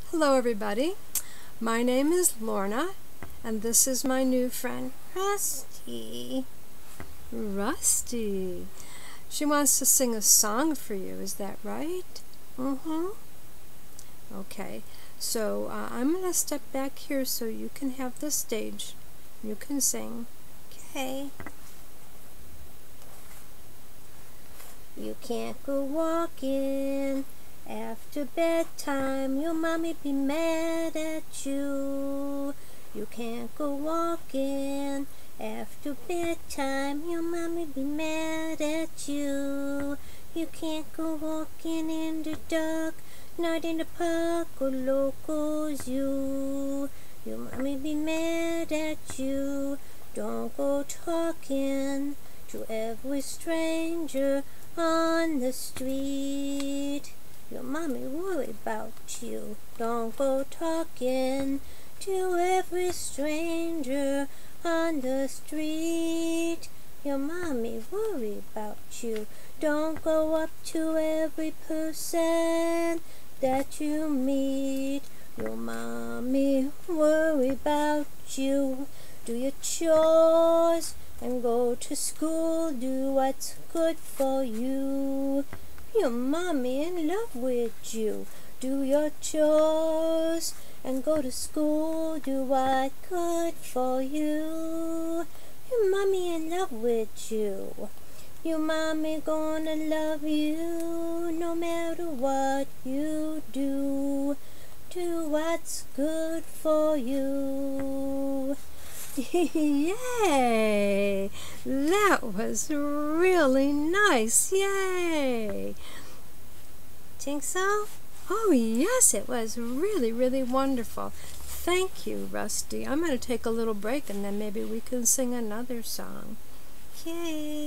Hello everybody, my name is Lorna and this is my new friend Rusty. Rusty, she wants to sing a song for you, is that right? Okay, so I'm going to step back here so you can have the stage. You can sing. Okay. You can't go walking after bedtime, your mommy be mad at you. You can't go walking after bedtime, your mommy be mad at you. You can't go walking in the dark, not in the park or local zoo. Your mommy be mad at you. Don't go talking to every stranger on the street. Your mommy worry about you. Don't go talking to every stranger on the street. Your mommy worry about you. Don't go up to every person that you meet. Your mommy worry about you. Do your chores and go to school. Do what's good for you. Your mommy in love with you. Do your chores and go to school. Do what's good for you. Your mommy in love with you. Your mommy gonna love you no matter what you do. Do what's good for you. Yay! That was really nice. Yay! Think so? Oh yes, it was really, really wonderful. Thank you, Rusty. I'm going to take a little break and then maybe we can sing another song. Yay!